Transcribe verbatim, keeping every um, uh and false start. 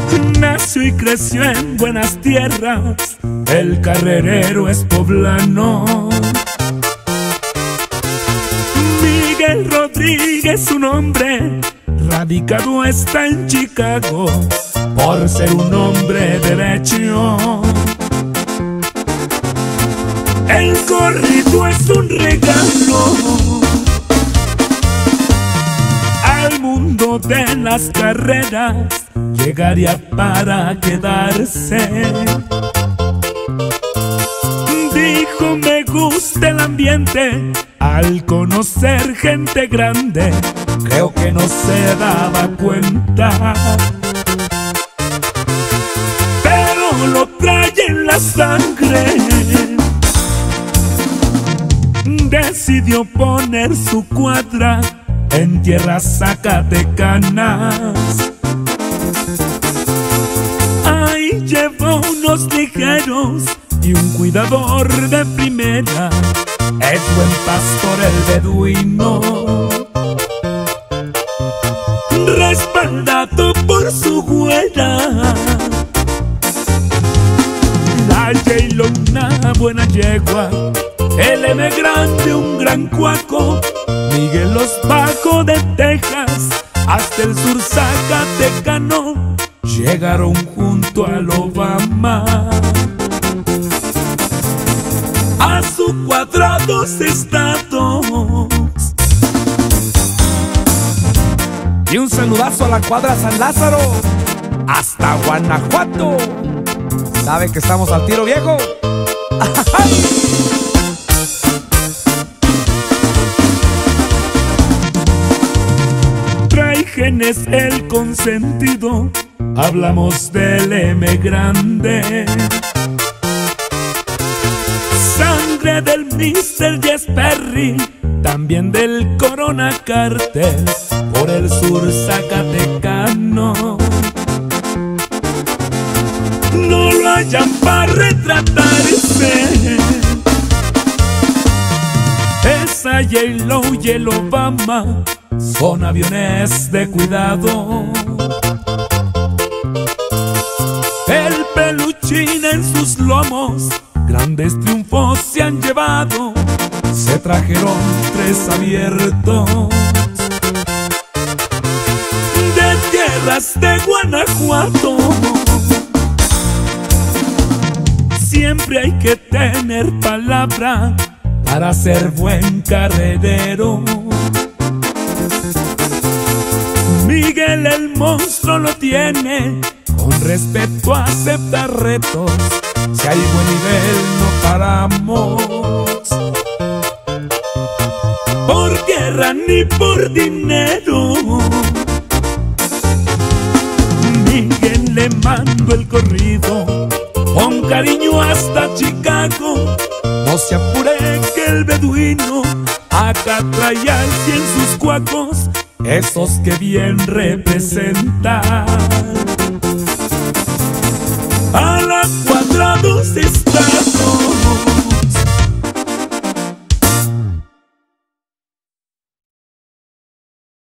Nació y creció en buenas tierras, el carrerero es poblano. Miguel Rodríguez, su nombre, radicado está en Chicago, por ser un hombre derecho. El corrido es un regalo al mundo de las carreras, llegaría para quedarse. Dijo: me gusta el ambiente, al conocer gente grande, creo que no se daba cuenta, pero lo trae en la sangre. Decidió poner su cuadra en tierras zacatecanas. Ahí llevó unos ligeros y un cuidador de primera. Es buen pastor el beduino, respaldado por su güera. La J-Lo, una buena yegua, el M grande, un gran cuaco. Miguel los Bajo de Texas, hasta el sur zacatecano, llegaron junto al Obama. A su cuadrados estados. Y un saludazo a la cuadra San Lázaro, hasta Guanajuato. ¿Sabe que estamos al tiro, viejo? Trae genes el consentido, hablamos del M grande. Sangre del mister Jess Perry, también del Corona Cartel, por el sur zacatecano. No lo hayan para retratarse. Esa J-Lo y el Obama son aviones de cuidado. El peluchín en sus lomos, grandes triunfos se han llevado. Se trajeron tres abiertos de tierras de Guanajuato. Siempre hay que tener palabra para ser buen carrerero. Miguel el monstruo lo tiene, con respeto acepta retos. Si hay buen nivel no paramos, por guerra ni por dinero. Miguel le mando el corrido, con cariño hasta Chicago. No se apure que el beduino acá trae al cien sus cuacos, esos que bien representan. A la cuadrados estados.